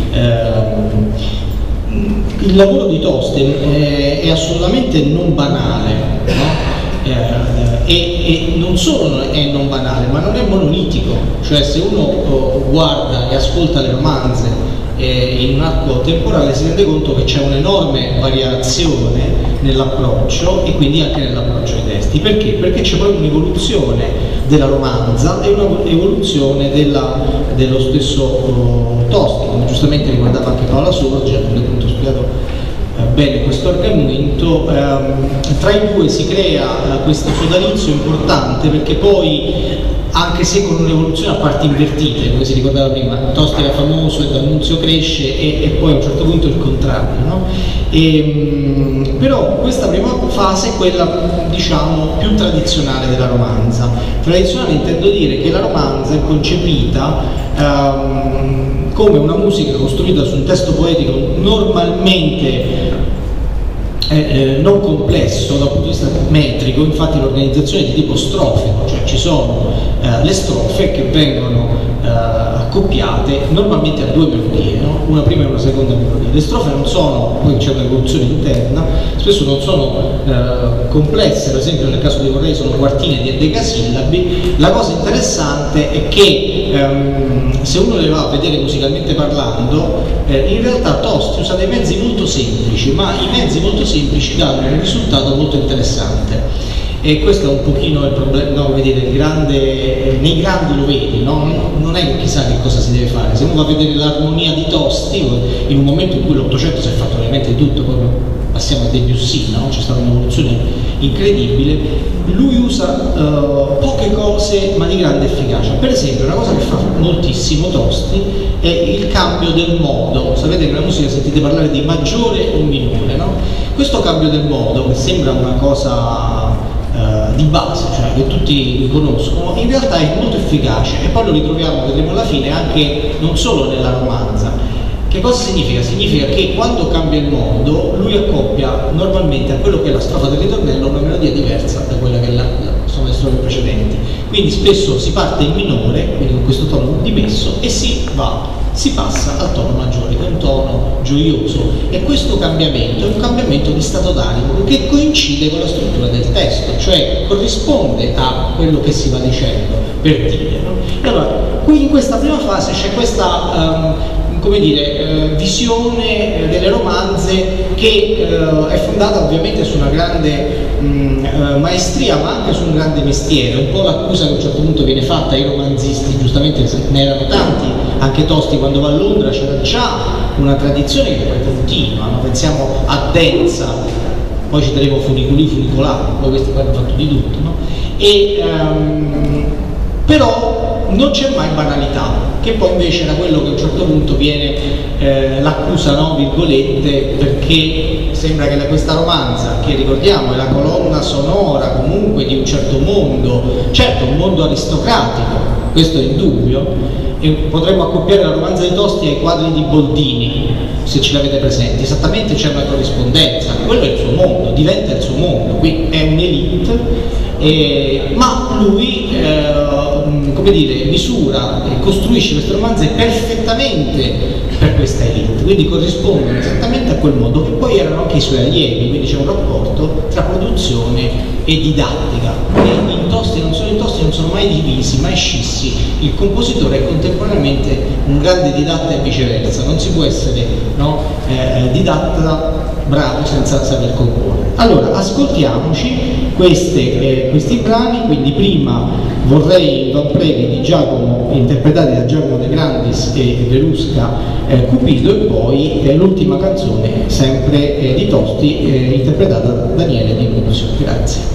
eh, il lavoro di Tosti è, è assolutamente non banale, no? Eh, e, e non solo è non banale, ma non è monolitico, cioè se uno oh, guarda e ascolta le romanze eh, in un arco temporale si rende conto che c'è un'enorme variazione nell'approccio e quindi anche nell'approccio ai testi. Perché? Perché c'è proprio un'evoluzione della romanza e un'evoluzione della, dello stesso oh, Tosti, come giustamente ricordava anche Paola Sorge, che appunto spiegato bene questo argomento. Ehm, tra i due si crea eh, questo sodalizio importante, perché poi, anche se con un'evoluzione a parti invertite, come si ricordava prima, Tosti era famoso e D'Annunzio cresce e, e poi a un certo punto il contrario, no? E, mh, però questa prima fase è quella, diciamo, più tradizionale della romanza. Tradizionale intendo dire che la romanza è concepita ehm, come una musica costruita su un testo poetico normalmente Eh, eh, non complesso dal punto di vista metrico. Infatti l'organizzazione è di tipo strofico, cioè ci sono eh, le strofe che vengono eh, accoppiate normalmente a due melodie, no? Una prima e una seconda melodia. Le strofe non sono, poi c'è un'evoluzione interna, spesso non sono eh, complesse, per esempio nel caso di Vorrei sono quartine di decasillabi. La cosa interessante è che ehm, se uno le va a vedere musicalmente parlando, eh, in realtà Tosti usa dei mezzi molto semplici, ma i mezzi molto semplici danno un risultato molto interessante. E questo è un pochino il problema, no, vedete, il grande, nei grandi lo vedi, no? Non è che chissà che cosa si deve fare. Se uno va a vedere l'armonia di Tosti, in un momento in cui l'Ottocento si è fatto veramente tutto, proprio passiamo a Debussy, no? C'è stata un'evoluzione incredibile, lui usa uh, poche cose ma di grande efficacia. Per esempio, una cosa che fa moltissimo Tosti è il cambio del modo. Sapete che nella musica sentite parlare di maggiore o minore, no? Questo cambio del modo, che sembra una cosa Uh, di base, cioè che tutti conoscono, in realtà è molto efficace, e poi lo ritroviamo, vedremo alla fine, anche non solo nella romanza. Che cosa significa? Significa che quando cambia il modo, lui accoppia normalmente a quello che è la strofa del ritornello una melodia diversa da quella che è la, la, sono le strofe precedenti. Quindi spesso si parte in minore, quindi con questo tono dimesso, e si va si passa al tono maggiore, che è un tono gioioso, e questo cambiamento è un cambiamento di stato d'animo che coincide con la struttura del testo, cioè corrisponde a quello che si va dicendo per dire, no? E allora, qui in questa prima fase c'è questa um, come dire, eh, visione eh, delle romanze che eh, è fondata ovviamente su una grande mh, eh, maestria, ma anche su un grande mestiere. Un po' l'accusa che a un certo punto viene fatta ai romanzisti, giustamente ne erano tanti, anche Tosti quando va a Londra c'era già una tradizione che poi continua, no? Pensiamo a Denza, poi citeremo Funiculi, Funicolari, poi questi poi hanno fatto di tutto, no? E, um, però non c'è mai banalità, che poi invece era quello che a un certo punto viene eh, eh, l'accusano, virgolette, perché sembra che questa romanza, che ricordiamo è la colonna sonora comunque di un certo mondo, certo un mondo aristocratico, questo è indubbio, e potremmo accoppiare la romanza di Tosti ai quadri di Boldini, se ce l'avete presente, esattamente c'è una corrispondenza, quello è il suo mondo, diventa il suo mondo, qui è un'elite, eh, ma lui eh, come dire, misura e costruisce queste romanze perfettamente per questa elite, quindi corrispondono esattamente a quel mondo, che poi erano anche i suoi allievi, quindi c'è un rapporto tra produzione e didattica, e in Tosti non sono in Tosti non sono mai divisi, mai scissi, il compositore è contemporaneamente un grande didatta e viceversa, non si può essere, no, eh, didatta bravo senza saper comporre. Allora ascoltiamoci queste, eh, questi brani, quindi prima vorrei Don Previ di Giacomo, interpretati da Giacomo De Grandis e Verusca, eh, Cupido, e poi eh, l'ultima canzone sempre eh, di Tosti, eh, interpretata da Daniele Di Nunzio. Grazie.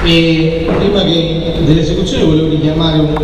E prima che dell'esecuzione volevo richiamare un,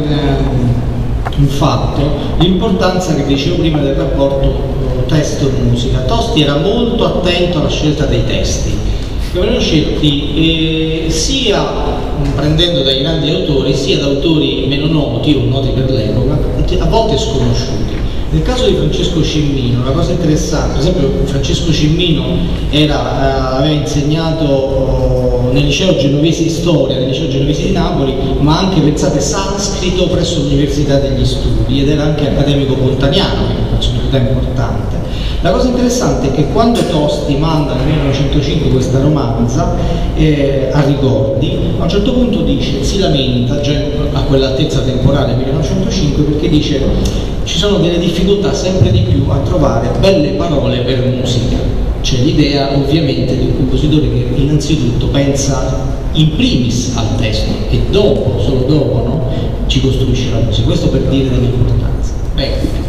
eh, un fatto, l'importanza che dicevo prima del rapporto testo-musica. Tosti era molto attento alla scelta dei testi, che venivano scelti eh, sia prendendo dai grandi autori, sia da autori meno noti o noti per l'epoca, a volte sconosciuti. Nel caso di Francesco Cimmino, una cosa interessante, per esempio Francesco Cimmino era, eh, aveva insegnato oh, nel liceo genovese di storia, nel liceo genovese di Napoli, ma anche, pensate, sanscrito presso l'Università degli Studi, ed era anche accademico pontaniano, che è una personalità importante. La cosa interessante è che quando Tosti manda nel millenovecentocinque questa romanza eh, a Ricordi, a un certo punto dice, si lamenta già a quell'altezza temporale millenovecentocinque, perché dice ci sono delle difficoltà sempre di più a trovare belle parole per musica. C'è l'idea ovviamente di un compositore che innanzitutto pensa in primis al testo e dopo, solo dopo, no, ci costruisce la musica. Questo per dire dell'importanza. Ecco.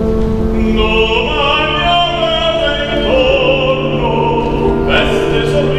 Veste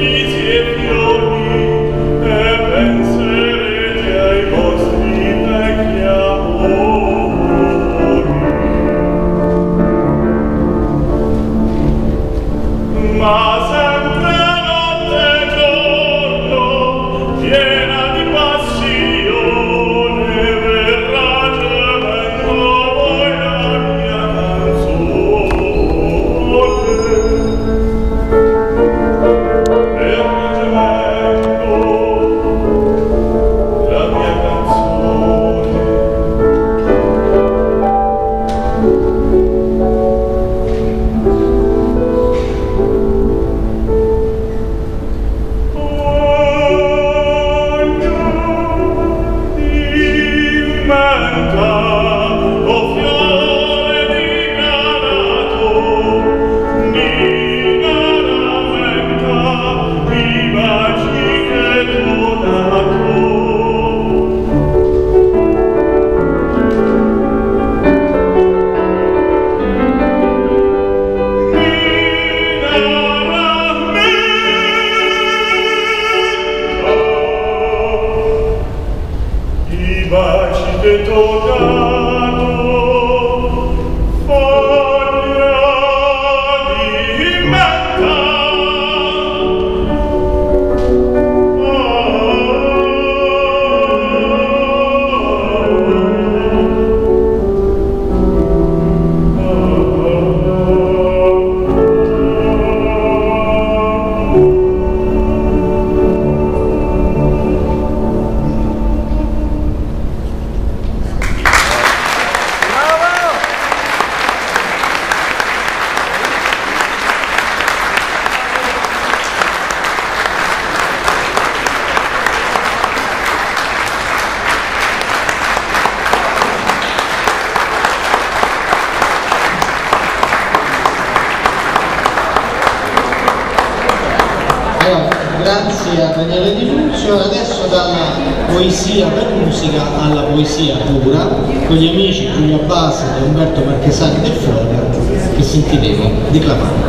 grazie a Daniele Di Nunzio. Adesso dalla poesia per musica alla poesia pura, con gli amici Giulia Base e Umberto Marchesani del Flora, che sentiremo declamare.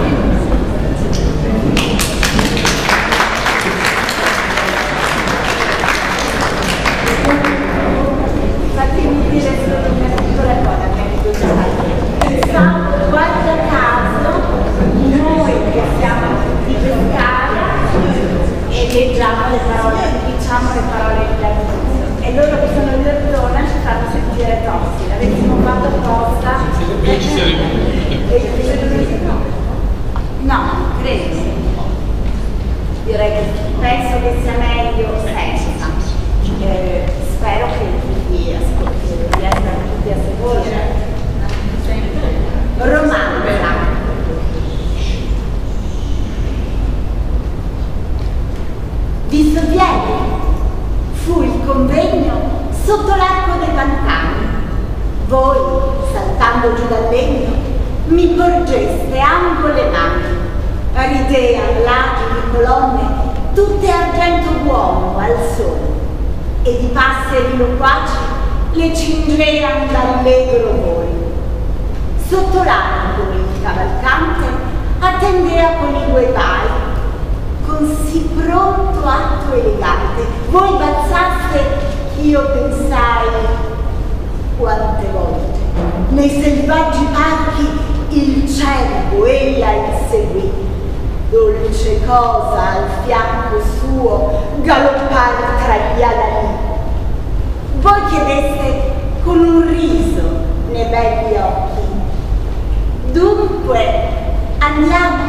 Leggiamo le parole, diciamo le parole di Daniele e loro che sono di Ortona ci fanno sentire tosti. L'avessimo fatto apposta. Io ci sarei voluto. No, credo. Direi che penso che sia meglio senza. Eh, spero che tutti ascoltino, riescano tutti a seguire. Romanza. Vi sovviene? Fu il convegno sotto l'arco dei pantani. Voi, saltando giù dal legno, mi porgeste ambo le mani. Ridea, lati di colonne, tutte argento buono al sole. E di passeri loquaci le cingean d'allegro volo. Sotto l'arco il cavalcante attendea con i due vai. Con sì pronto atto elegante, voi balzaste, io pensai quante volte. Nei selvaggi parchi il cervo ella inseguì, dolce cosa al fianco suo galoppar tra gli alani. Voi chiedeste con un riso nei begli occhi, dunque andiamo.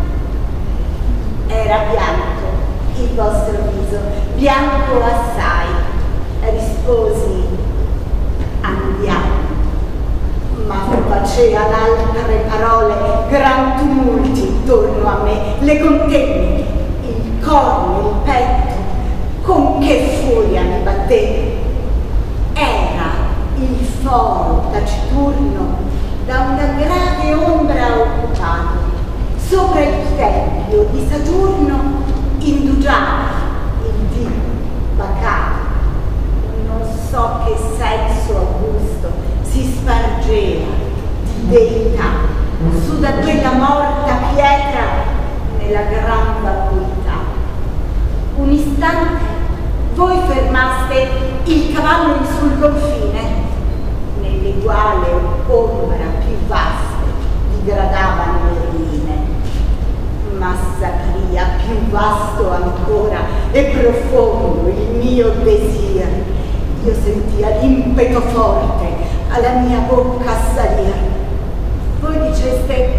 Era bianco il vostro viso, bianco assai. Risposi, andiamo. Ma facean altre parole, gran tumulti intorno a me, le contenni, il corno, il petto, con che furia mi battevo. Era il foro taciturno da una grave ombra occupato. Sopra il tempio di Saturno indugiava il Dio bacato. Non so che senso augusto si spargeva di deità su da quella morta pietra nella gran vacuità. Un istante voi fermaste il cavallo sul confine, nell'eguale ombra più vaste digradavano le ruine. Ma Zaccaria, più vasto ancora e profondo il mio desir, io sentia l'impeto forte alla mia bocca salir. Voi diceste,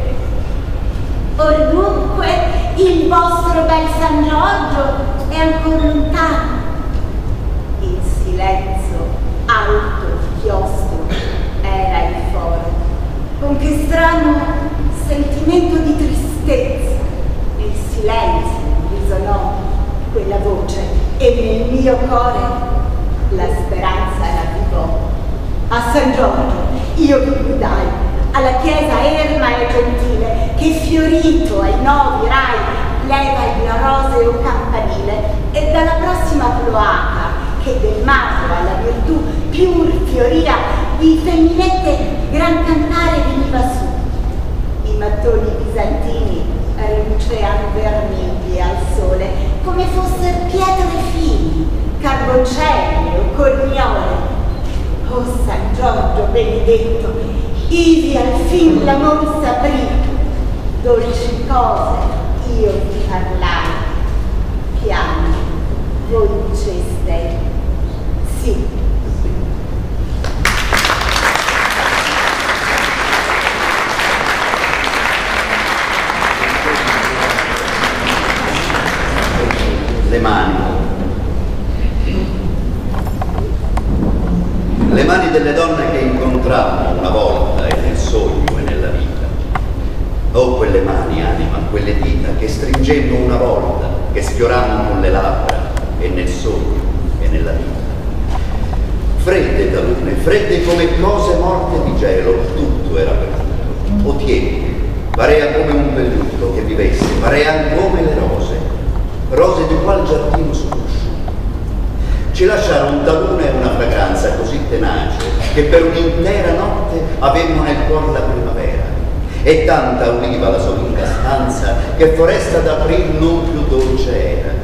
or dunque il vostro bel San Giorgio è ancora lontano. Il silenzio alto, chiostro, era il foro, con che strano sentimento di tristezza. Nel silenzio risonò quella voce e nel mio cuore la speranza ravvivò. A San Giorgio io vi guidai alla chiesa erma e gentile che fiorito ai novi rai leva il roseo campanile e dalla prossima cloaca che del mago alla virtù più fioria di femminette gran cantare veniva su. I mattoni bizantini rilucean vermigli al sole come fossero pietre fini, carboncelli o corniole. Oh San Giorgio benedetto, ivi al fin l'amor s'aprì, dolci cose io vi parlai, piano voi diceste sì. Le mani. Le mani delle donne che incontrammo una volta e nel sogno e nella vita. Oh, quelle mani, anima, quelle dita che stringemmo una volta, che sfiorammo con le labbra e nel sogno e nella vita. Fredde da lune, fredde come cose morte di gelo, tutto era perduto. O tiepide, parea come un velluto che vivesse, parean come le rose, rose di che per un'intera notte avemmo nel cuore la primavera, e tanta udiva la solinga stanza che foresta d'aprir non più dolce era.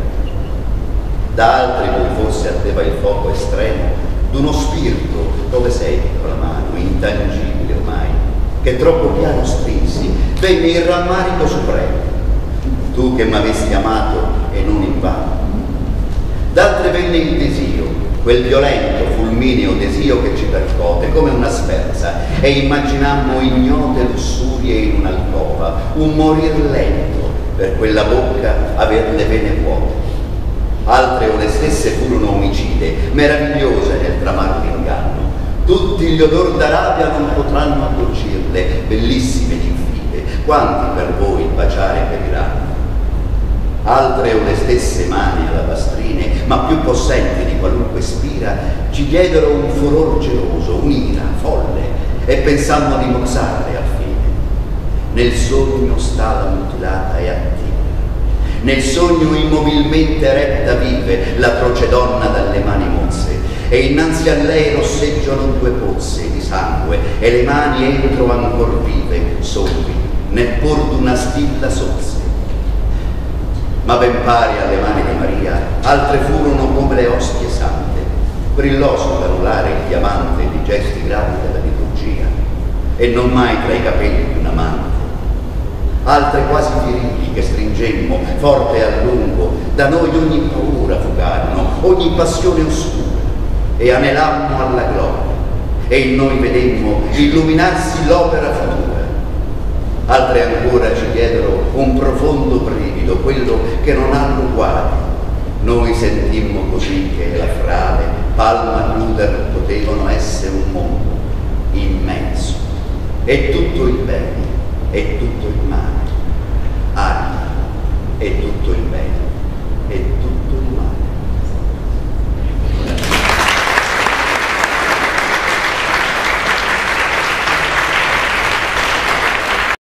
Da altri cui forse ardeva il fuoco estremo d'uno spirito, dove sei piccola mano, intangibile ormai, che troppo piano strinsi, venne il rammarico supremo, tu che m'avesti amato e non invano. D'altre venne il desio, quel violento, fulmineo desio che ci percote come una sferza, e immaginammo ignote lussurie in un'alcova, un morir lento, per quella bocca aver le vene vuote. Altre o le stesse furono omicide, meravigliose nel tramar l'inganno. Tutti gli odor d'Arabia non potranno addolcirle, bellissime ninfide, quanti per voi il baciare periranno. Altre o le stesse mani alabastrine, ma più possenti di qualunque spira, ci diedero un furor geloso, un'ira folle, e pensammo di mozzarle al fine. Nel sogno sta la mutilata e attiva, nel sogno immobilmente retta vive l'atroce donna dalle mani mozze, e innanzi a lei rosseggiano due pozze di sangue, e le mani entro ancor vive, solvi, neppur d'una stilla sozze. Ma ben pari alle mani di Maria, altre furono come le ostie sante, brillò sull'anulare il diamante di gesti gravi della liturgia, e non mai tra i capelli di un amante. Altre quasi virili che stringemmo, forte e a lungo, da noi ogni paura fugarono, ogni passione oscura, e anelammo alla gloria, e in noi vedemmo illuminarsi l'opera futura. Altre ancora ci diedero un profondo brivido, quello che non ha uguali. Noi sentimmo così che la frale palma nuder potevano essere un mondo immenso, e tutto il bene, e tutto il male, anima, e tutto il bene, e tutto il male.